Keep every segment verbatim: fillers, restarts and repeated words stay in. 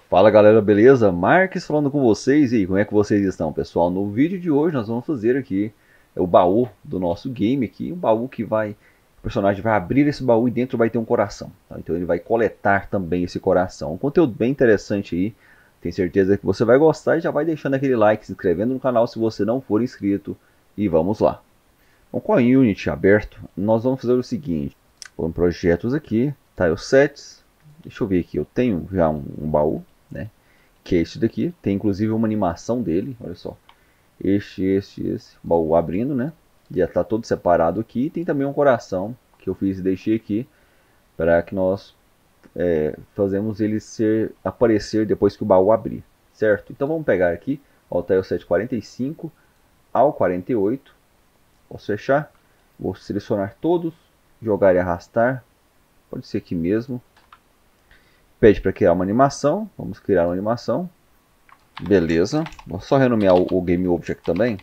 Fala galera, beleza? Marques falando com vocês. E aí, como é que vocês estão, pessoal? No vídeo de hoje nós vamos fazer aqui é o baú do nosso game aqui, um baú que vai, o personagem vai abrir esse baú e dentro vai ter um coração, tá? Então ele vai coletar também esse coração. Um conteúdo bem interessante aí. Tenho certeza que você vai gostar e já vai deixando aquele like, se inscrevendo no canal se você não for inscrito e vamos lá. Então, com a Unity aberto, nós vamos fazer o seguinte: vamos em projetos aqui, tilesets. Deixa eu ver aqui, eu tenho já um, um baú, né? Que é este daqui, tem inclusive uma animação dele, olha só. Este, este, esse, baú abrindo, né? Já está todo separado aqui. Tem também um coração que eu fiz e deixei aqui para que nós é, fazemos ele ser aparecer depois que o baú abrir, certo? Então vamos pegar aqui, ó, o tileset quarenta e cinco ao quarenta e oito. Posso fechar, vou selecionar todos, jogar e arrastar, pode ser aqui mesmo. Pede para criar uma animação, vamos criar uma animação. Beleza, vou só renomear o, o Game Object também,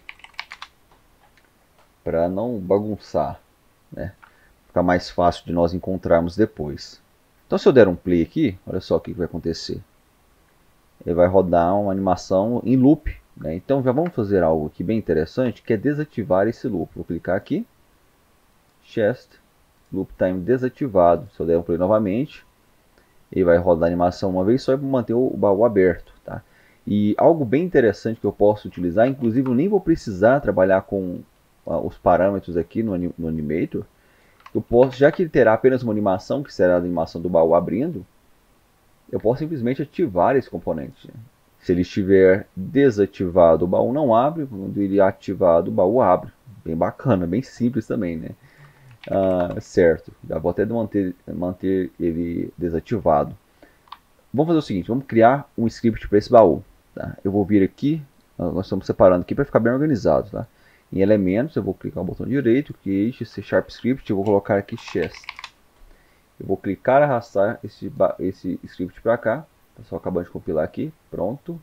para não bagunçar, né? Ficar mais fácil de nós encontrarmos depois. Então se eu der um play aqui, olha só o que vai acontecer. Ele vai rodar uma animação em loop, né? Então já vamos fazer algo aqui bem interessante, que é desativar esse loop. Vou clicar aqui, chest, loop time desativado. Se eu der um play novamente, ele vai rodar a animação uma vez só para manter o baú aberto, tá? E algo bem interessante que eu posso utilizar, inclusive eu nem vou precisar trabalhar com uh, os parâmetros aqui no, no Animator. Eu posso, já que ele terá apenas uma animação, que será a animação do baú abrindo, eu posso simplesmente ativar esse componente. Se ele estiver desativado, o baú não abre. Quando ele é ativado, o baú abre. Bem bacana, bem simples também, né? Ah, certo, já vou até manter, manter ele desativado. Vamos fazer o seguinte, vamos criar um script para esse baú, tá? Eu vou vir aqui, nós estamos separando aqui para ficar bem organizado, tá? Em elementos, eu vou clicar no botão direito, create C Sharp Script, eu vou colocar aqui chest. Eu vou clicar e arrastar esse, esse script para cá, tá só acabando de compilar aqui, pronto.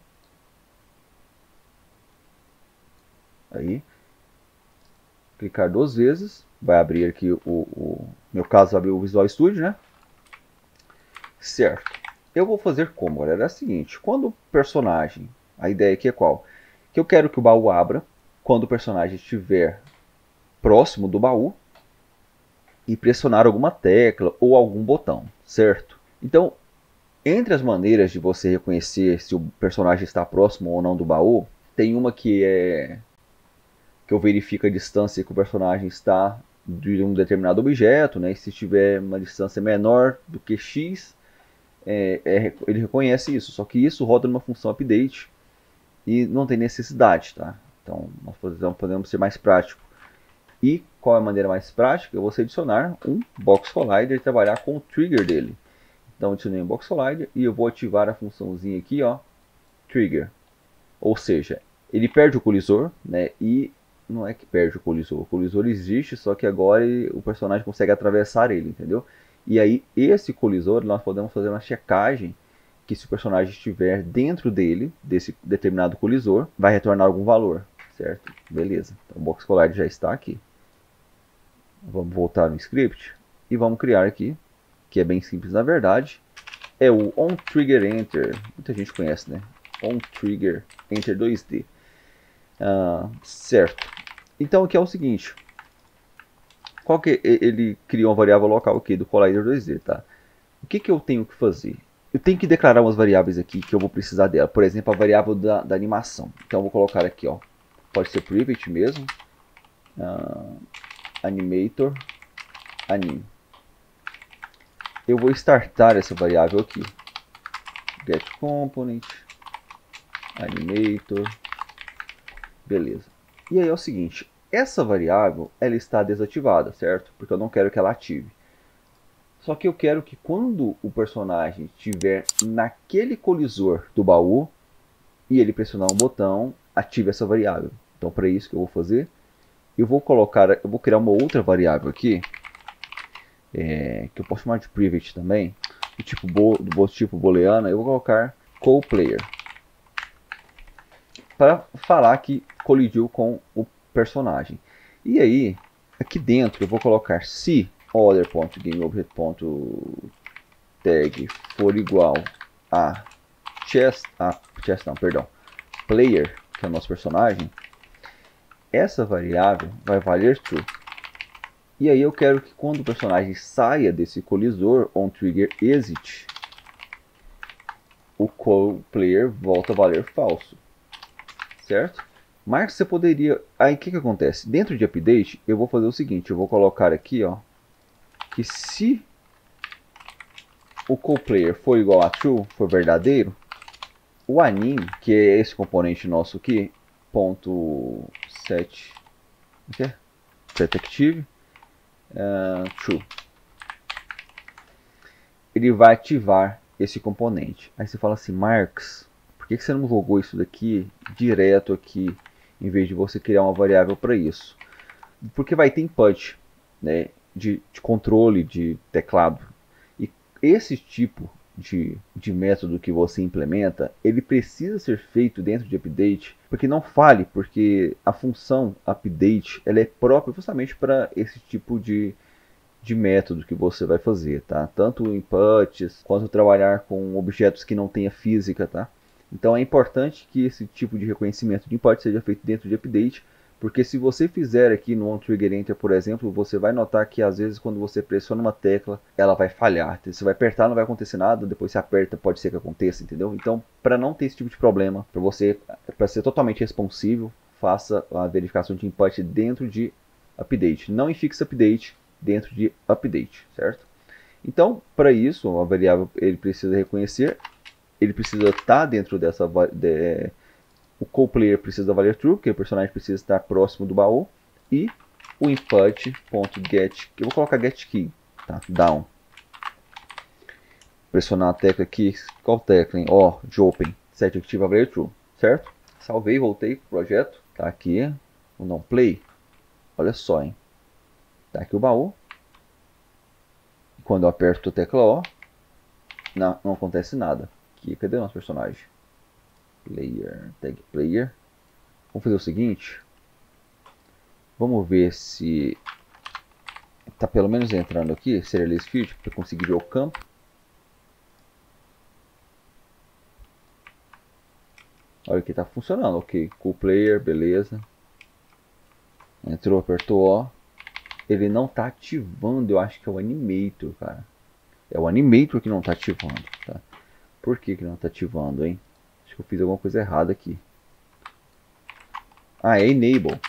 Aí, clicar duas vezes, vai abrir aqui o, o no meu caso vai abrir o Visual Studio, né? Certo. Eu vou fazer como, galera? É o seguinte, quando o personagem, a ideia aqui é qual? Que eu quero que o baú abra quando o personagem estiver próximo do baú e pressionar alguma tecla ou algum botão, certo? Então, entre as maneiras de você reconhecer se o personagem está próximo ou não do baú, tem uma que é que eu verifico a distância que o personagem está de um determinado objeto, né? E se tiver uma distância menor do que x, é, é, ele reconhece isso. Só que isso roda numa função update e não tem necessidade, tá? Então nós podemos, podemos ser mais prático. E qual é a maneira mais prática? Eu vou adicionar um box collider e trabalhar com o trigger dele. Então adicionei um box collider e eu vou ativar a funçãozinha aqui, ó, trigger. Ou seja, ele perde o colisor, né? E não é que perde o colisor, o colisor existe, só que agora ele, o personagem consegue atravessar ele, entendeu? E aí esse colisor nós podemos fazer uma checagem que se o personagem estiver dentro dele, desse determinado colisor, vai retornar algum valor, certo? Beleza, então o box collider já está aqui. Vamos voltar no script e vamos criar aqui, que é bem simples na verdade, é o onTriggerEnter, muita gente conhece, né? onTriggerEnter dois D. Ah, certo. Então aqui é o seguinte, qual que ele criou uma variável local aqui do collider dois D, tá? O que que eu tenho que fazer? Eu tenho que declarar umas variáveis aqui que eu vou precisar dela. Por exemplo, a variável da, da animação. Então eu vou colocar aqui, ó, pode ser private mesmo, uh, animator anim. Eu vou startar essa variável aqui, get component animator, beleza. E aí é o seguinte, essa variável ela está desativada, certo? Porque eu não quero que ela ative. Só que eu quero que quando o personagem estiver naquele colisor do baú e ele pressionar um botão, ative essa variável. Então para isso que eu vou fazer, eu vou colocar, eu vou criar uma outra variável aqui, é, que eu posso chamar de private também, do tipo, bo, do tipo booleana. Eu vou colocar coPlayer para falar que colidiu com o personagem. E aí, aqui dentro eu vou colocar se other.gameObject.tag for igual a chest, ah, chest não, perdão, player, que é o nosso personagem, essa variável vai valer true. E aí eu quero que quando o personagem saia desse colisor, onTriggerExit, o CoPlayer volta a valer falso, certo? Mas você poderia, aí o que que acontece? Dentro de update, eu vou fazer o seguinte, eu vou colocar aqui, ó, que se o CoPlayer for igual a true, for verdadeiro, o anim, que é esse componente nosso aqui, ponto set, o é? Detective, uh, true, ele vai ativar esse componente. Aí você fala assim, Marcos, por que você não jogou isso daqui direto aqui, em vez de você criar uma variável para isso? Porque vai ter input, né, de, de controle de teclado. E esse tipo de, de método que você implementa, ele precisa ser feito dentro de update, porque não fale, porque a função update ela é própria justamente para esse tipo de, de método que você vai fazer, tá? Tanto inputs, quanto trabalhar com objetos que não tenha física, tá? Então é importante que esse tipo de reconhecimento de input seja feito dentro de update, porque se você fizer aqui no onTriggerEnter, por exemplo, você vai notar que às vezes quando você pressiona uma tecla, ela vai falhar. Você vai apertar, não vai acontecer nada, depois você aperta, pode ser que aconteça, entendeu? Então, para não ter esse tipo de problema, para você, para ser totalmente responsível, faça a verificação de input dentro de update, não em fix update, dentro de update, certo? Então, para isso, a variável ele precisa reconhecer, ele precisa estar dentro dessa de, o CoPlayer precisa valer true, porque o personagem precisa estar próximo do baú, e o input.get, eu vou colocar getKey, tá? Down. Pressionar a tecla aqui, qual tecla, hein? Ó, oh, de open, set active valer true, certo? Salvei, voltei pro projeto, tá aqui o não play. Olha só, hein? Tá aqui o baú. Quando eu aperto a tecla O, não, não acontece nada. Aqui, cadê o nosso personagem? Player, tag player. Vamos fazer o seguinte. Vamos ver se está pelo menos entrando aqui, Serialize Field, para conseguir ver o campo. Olha que está funcionando, ok. Cool player, beleza. Entrou, apertou O. Ele não está ativando, eu acho que é o Animator, cara. É o Animator que não está ativando, tá? Por que que não está ativando, hein? Acho que eu fiz alguma coisa errada aqui. Ah, é Enable.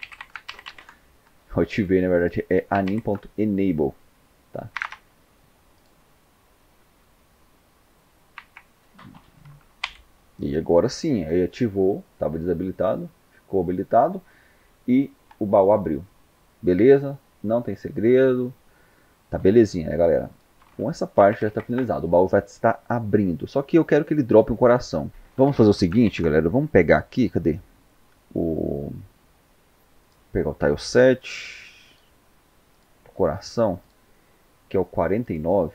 Eu ativei, na verdade, é anim.enable, tá? E agora sim, aí ativou, estava desabilitado, ficou habilitado e o baú abriu. Beleza? Não tem segredo. Tá belezinha, né, galera? Com essa parte já está finalizado. O baú vai estar abrindo. Só que eu quero que ele drope um coração. Vamos fazer o seguinte, galera. Vamos pegar aqui, cadê? O... Pegar o tile sete. O coração, que é o quarenta e nove.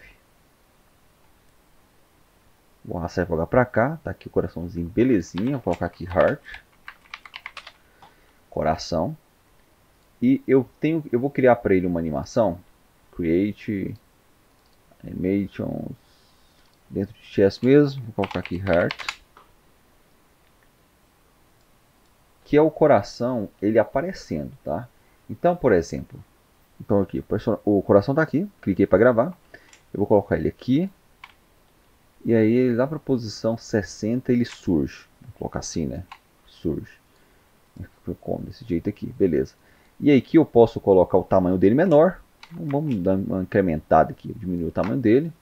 Vou arrastar e jogar pra cá. Tá aqui o coraçãozinho, belezinha. Vou colocar aqui heart. Coração. E eu tenho, eu vou criar para ele uma animação. Create animations. Dentro de chess mesmo. Vou colocar aqui heart. Que é o coração, ele aparecendo, tá? Então, por exemplo. Então aqui, o coração tá aqui. Cliquei para gravar. Eu vou colocar ele aqui. E aí, lá para a posição sessenta, ele surge. Vou colocar assim, né? Surge. Como? Desse jeito aqui, beleza. E aí aqui eu posso colocar o tamanho dele menor. Vamos dar uma incrementada aqui, diminuir o tamanho dele.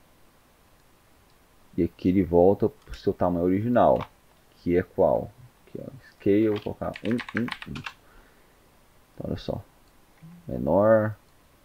E aqui ele volta para o seu tamanho original. Que é qual? Aqui, ó, scale, vou colocar um, um, um. Então, olha só. Menor.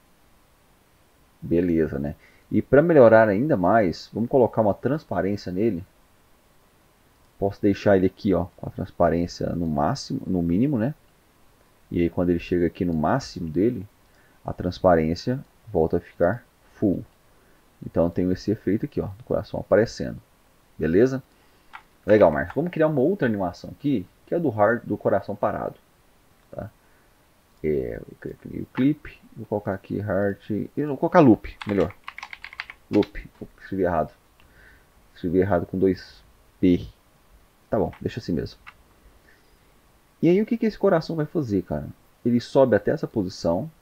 Beleza, né? E para melhorar ainda mais, vamos colocar uma transparência nele. Posso deixar ele aqui, ó, com a transparência no máximo, no mínimo, né? E aí quando ele chega aqui no máximo dele, a transparência volta a ficar full. Então eu tenho esse efeito aqui, ó, do coração aparecendo. Beleza? Legal, Marcos. Vamos criar uma outra animação aqui, que é do heart, do coração parado. Tá? É, eu criei o clipe, vou colocar aqui heart, eu vou colocar loop, melhor. Loop, escrevi errado. Escrevi errado com dois P. Tá bom, deixa assim mesmo. E aí o que, que esse coração vai fazer, cara? Ele sobe até essa posição,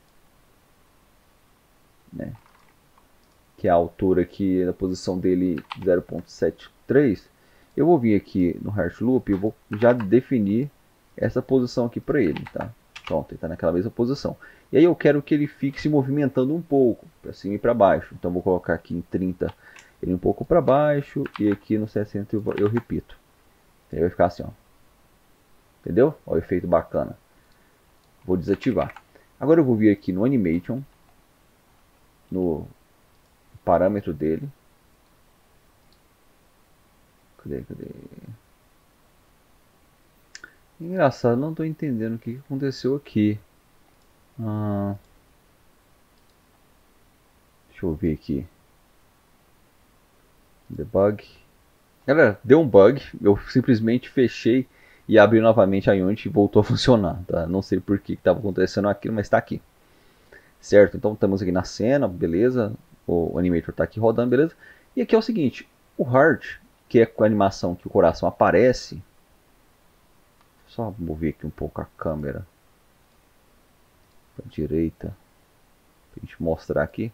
né? Que é a altura aqui na posição dele zero ponto setenta e três. Eu vou vir aqui no Heart Loop e vou já definir essa posição aqui para ele, tá? Pronto, ele está naquela mesma posição. E aí eu quero que ele fique se movimentando um pouco, para cima e para baixo. Então vou colocar aqui em trinta ele um pouco para baixo e aqui no sessenta eu, eu repito. Aí vai ficar assim, ó. Entendeu? Olha o efeito bacana. Vou desativar. Agora eu vou vir aqui no Animation, no parâmetro dele. Cadê, cadê? Engraçado, não estou entendendo o que aconteceu aqui. Ah, deixa eu ver aqui. Debug. Galera, deu um bug. Eu simplesmente fechei e abri novamente a Unity e voltou a funcionar. Tá? Não sei por que estava acontecendo aquilo, mas está aqui. Certo? Então estamos aqui na cena, beleza? O Animator está aqui rodando, beleza? E aqui é o seguinte. O Heart, que é com a animação que o coração aparece. Só mover aqui um pouco a câmera para a direita, para a gente mostrar aqui.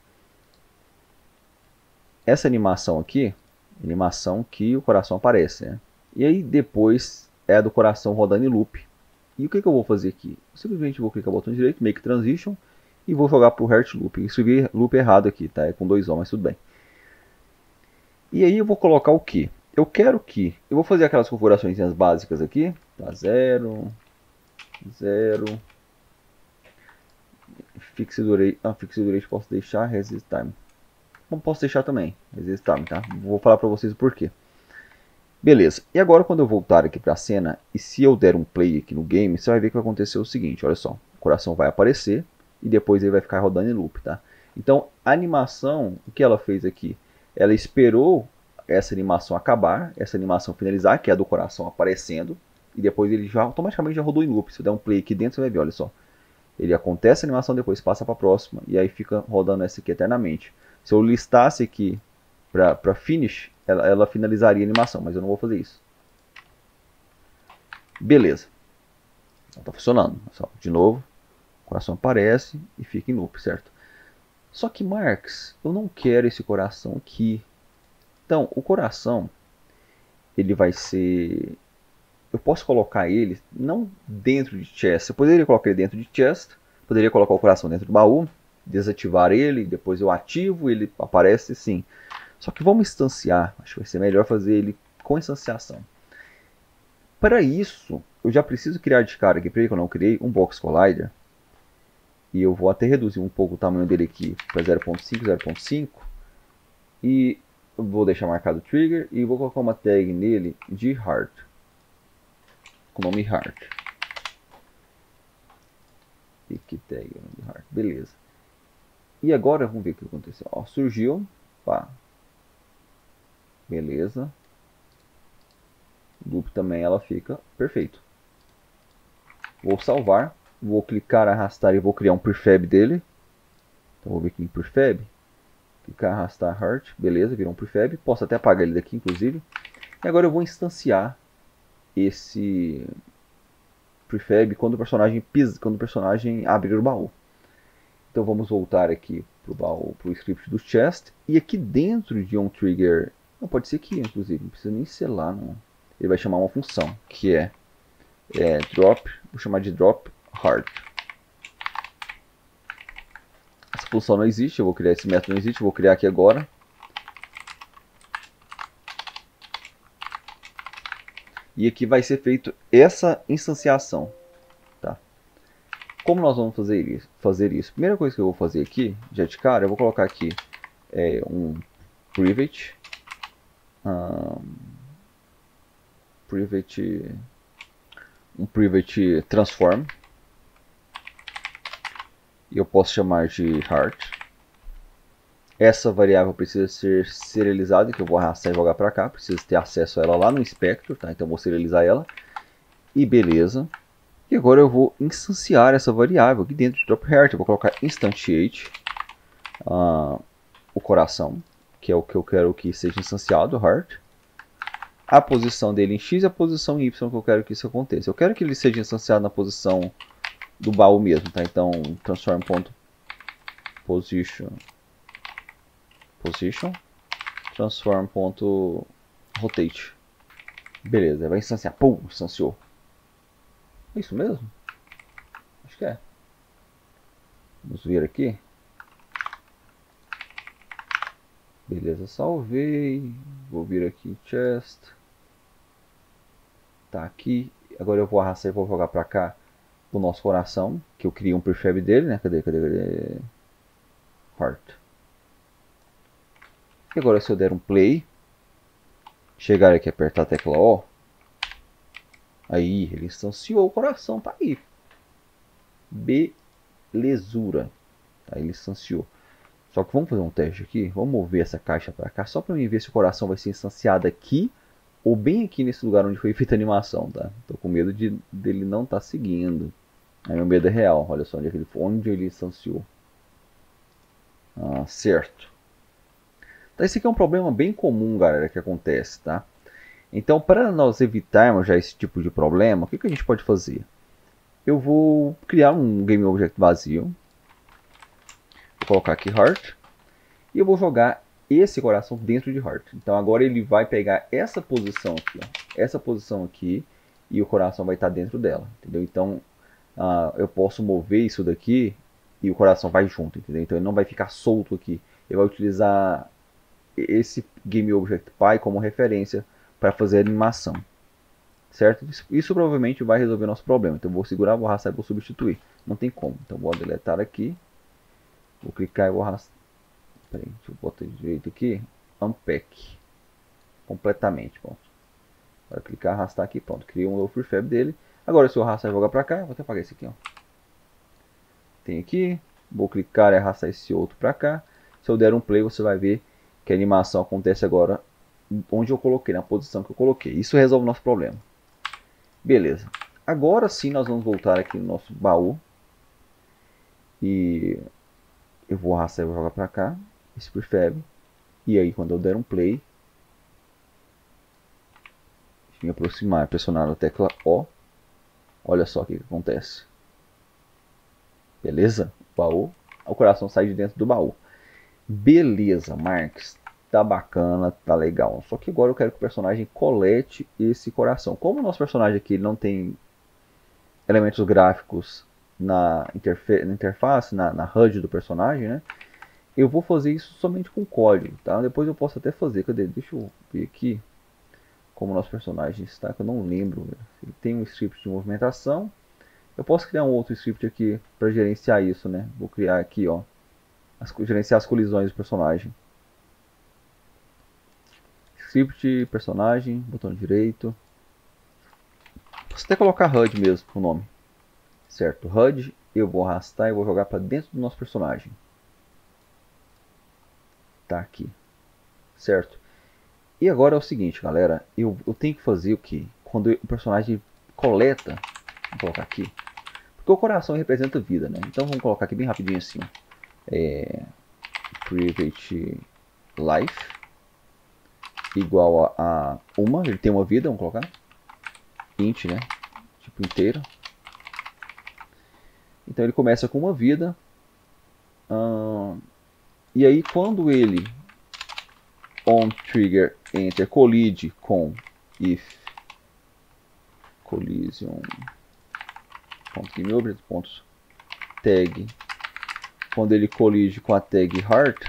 Essa animação aqui, animação que o coração aparece, né? E aí depois é a do coração rodando em loop. E o que, que eu vou fazer aqui? Eu simplesmente vou clicar no botão direito, Make Transition, e vou jogar para o Heart Loop. Escrevi loop errado aqui, tá? É com dois O, mas tudo bem. E aí eu vou colocar o que? Eu quero que... Eu vou fazer aquelas configurações básicas aqui. Tá, zero, zero. Fixed Duration, ah, Fixed Duration posso deixar, Resist Time. Não posso deixar também, Resist Time, tá? Vou falar para vocês o porquê. Beleza, e agora quando eu voltar aqui para a cena, e se eu der um play aqui no game, você vai ver que vai acontecer o seguinte, olha só. O coração vai aparecer, e depois ele vai ficar rodando em loop, tá? Então, a animação, o que ela fez aqui? Ela esperou essa animação acabar, essa animação finalizar, que é a do coração aparecendo, e depois ele já automaticamente já rodou em loop. Se eu der um play aqui dentro, você vai ver, olha só. Ele acontece a animação, depois passa para a próxima, e aí fica rodando essa aqui eternamente. Se eu listasse aqui para finish, ela, ela finalizaria a animação, mas eu não vou fazer isso. Beleza. Está funcionando. Só, de novo, o coração aparece e fica em loop, certo? Só que, Marx, eu não quero esse coração aqui. Então, o coração, ele vai ser... Eu posso colocar ele não dentro de chest. Eu poderia colocar ele dentro de chest. Poderia colocar o coração dentro do baú. Desativar ele. Depois eu ativo. Ele aparece sim. Só que vamos instanciar. Acho que vai ser melhor fazer ele com instanciação. Para isso, eu já preciso criar de cara aqui. Para que eu não criei um Box Collider. E eu vou até reduzir um pouco o tamanho dele aqui para zero ponto cinco, zero ponto cinco. E eu vou deixar marcado o trigger. E vou colocar uma tag nele de Heart. Com o nome Heart. Pick tag, Heart. Beleza. E agora vamos ver o que aconteceu. Ó, surgiu. Pá. Beleza. Loop também ela fica perfeito. Vou salvar. Vou clicar, arrastar e vou criar um prefab dele. Então vou vir aqui em prefab. Clicar, arrastar Heart. Beleza, virou um prefab. Posso até apagar ele daqui, inclusive. E agora eu vou instanciar esse prefab quando o personagem pisa, quando o personagem abrir o baú. Então vamos voltar aqui para o baú, para o script do chest, e aqui dentro de um trigger, não pode ser aqui inclusive, não precisa nem ser lá, não. Ele vai chamar uma função que é, é drop, vou chamar de drop heart. Essa função não existe, eu vou criar esse método não existe, eu vou criar aqui agora. E aqui vai ser feito essa instanciação, tá? Como nós vamos fazer isso? Fazer isso? Primeira coisa que eu vou fazer aqui, já de cara, eu vou colocar aqui é, um private, um, private, um private transform, e eu posso chamar de heart. Essa variável precisa ser serializada, que eu vou arrastar e jogar para cá. Preciso ter acesso a ela lá no Inspector, tá? Então eu vou serializar ela. E beleza. E agora eu vou instanciar essa variável aqui dentro de Drop Heart. Eu vou colocar Instantiate uh, o coração, que é o que eu quero que seja instanciado, Heart. a posição dele em X e a posição em Y que eu quero que isso aconteça. Eu quero que ele seja instanciado na posição do baú mesmo, tá? Então, transform.position position transform.rotate. Beleza, vai instanciar. Pum, instanciou. É isso mesmo? Acho que é. Vamos ver aqui. Beleza, salvei. Vou vir aqui em chest. Tá aqui. Agora eu vou arrastar e vou jogar pra cá o nosso coração. Que eu criei um prefab dele, né? Cadê, cadê, cadê? Heart. E agora se eu der um play. Chegar aqui e apertar a tecla O. Aí, ele instanciou o coração. Tá aí. Belezura. Tá, ele instanciou. Só que vamos fazer um teste aqui. Vamos mover essa caixa para cá. Só para mim ver se o coração vai ser instanciado aqui. Ou bem aqui nesse lugar onde foi feita a animação, tá? Tô com medo de, dele não estar tá seguindo. Aí meu medo é real. Olha só onde, é que ele, onde ele instanciou. Ah, certo. Então esse aqui é um problema bem comum, galera, que acontece, tá? Então, para nós evitarmos já esse tipo de problema, o que, que a gente pode fazer? Eu vou criar um GameObject vazio. Vou colocar aqui Heart. E eu vou jogar esse coração dentro de Heart. Então agora ele vai pegar essa posição aqui, ó, essa posição aqui, e o coração vai estar dentro dela, entendeu? Então uh, eu posso mover isso daqui e o coração vai junto, entendeu? Então ele não vai ficar solto aqui. Ele vai utilizar esse GameObject.py como referência para fazer a animação, certo? Isso, isso provavelmente vai resolver nosso problema. Então eu vou segurar, vou arrastar e vou substituir. Não tem como. Então vou deletar aqui. Vou clicar e vou arrastar. Peraí, deixa eu botar direito aqui. Unpack. Completamente, pronto. Agora clicar, arrastar aqui, pronto. Criei um novo prefab dele. Agora se eu arrastar e jogar pra cá, vou até apagar esse aqui, ó. Tem aqui. Vou clicar e arrastar esse outro pra cá. Se eu der um play, você vai ver que a animação acontece agora onde eu coloquei, na posição que eu coloquei. Isso resolve o nosso problema. Beleza. Agora sim nós vamos voltar aqui no nosso baú. E eu vou arrastar e vou jogar pra cá. Esse prefab. E aí quando eu der um play, deixa eu me aproximar, pressionar a tecla O. Olha só o que, que acontece. Beleza? Baú. O coração sai de dentro do baú. Beleza, Marques. Tá bacana, tá legal. Só que agora eu quero que o personagem colete esse coração. Como o nosso personagem aqui ele não tem elementos gráficos na, interfe na interface, na, na H U D do personagem, né? Eu vou fazer isso somente com código, tá? Depois eu posso até fazer. Cadê? Deixa eu ver aqui como o nosso personagem está, que eu não lembro. Ele tem um script de movimentação. Eu posso criar um outro script aqui para gerenciar isso, né? Vou criar aqui, ó, as, gerenciar as colisões do personagem. Script, personagem, botão direito. Posso até colocar H U D mesmo o nome. Certo, H U D, eu vou arrastar e vou jogar para dentro do nosso personagem. Tá aqui. Certo. E agora é o seguinte, galera. Eu, eu tenho que fazer o que? Quando o personagem coleta. Vou colocar aqui. Porque o coração representa vida, né? Então vamos colocar aqui bem rapidinho assim. É, private life. Igual a, a uma. Ele tem uma vida, vamos colocar. Int, né? Tipo inteiro. Então ele começa com uma vida. Hum, e aí quando ele on trigger enter colide com if collision ponto tag, quando ele colide com a tag heart,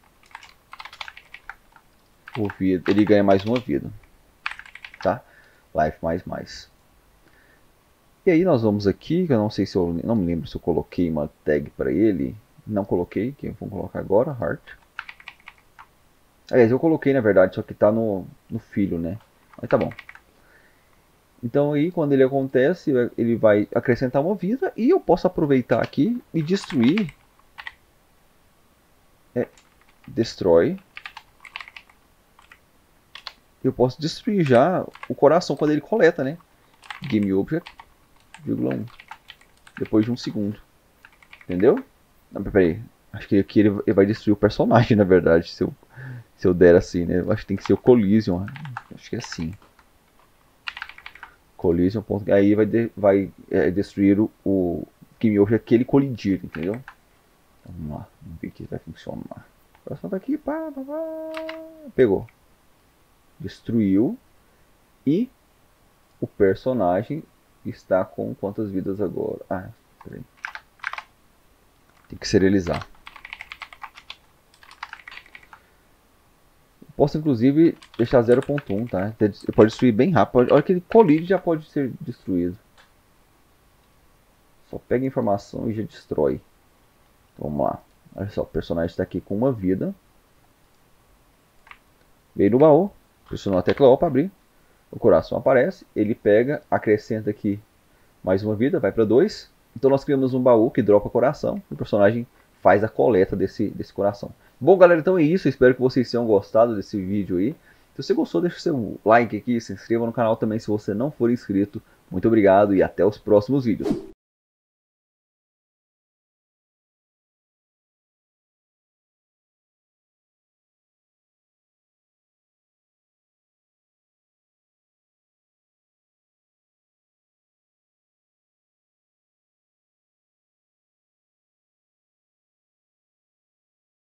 o vida, ele ganha mais uma vida, tá? Life mais mais. E aí nós vamos aqui, que eu não sei se eu não me lembro se eu coloquei uma tag para ele, não coloquei, que vamos colocar agora, heart. Aliás, eu coloquei na verdade, só que tá no, no filho, né? Mas tá bom. Então aí, quando ele acontece, ele vai acrescentar uma vida. E eu posso aproveitar aqui e destruir. É, destrói. Eu posso destruir já o coração quando ele coleta, né? GameObject, vírgula um. Depois de um segundo. Entendeu? Não, peraí. Acho que aqui ele vai destruir o personagem, na verdade, se eu, se eu der assim, né? Eu acho que tem que ser o Collision. Acho que é assim. Collision. Aí vai, de, vai é, destruir o, o Kimiyoshi que ele colidir, entendeu? Vamos lá, vamos ver que vai funcionar. Próximo tá aqui, pá, pá, pá. Pegou. Destruiu. E o personagem está com quantas vidas agora? Ah, peraí. Tem que serializar. Posso inclusive deixar zero ponto um, tá? Pode destruir bem rápido. A hora que ele colide já pode ser destruído. Só pega a informação e já destrói. Então, vamos lá. Olha só, o personagem está aqui com uma vida. Veio no baú. Pressionou a tecla O para abrir. O coração aparece. Ele pega, acrescenta aqui mais uma vida, vai para dois. Então nós criamos um baú que dropa coração. E o personagem faz a coleta desse, desse coração. Bom, galera, então é isso. Espero que vocês tenham gostado desse vídeo aí. Se você gostou, deixa o seu like aqui. Se inscreva no canal também se você não for inscrito. Muito obrigado e até os próximos vídeos.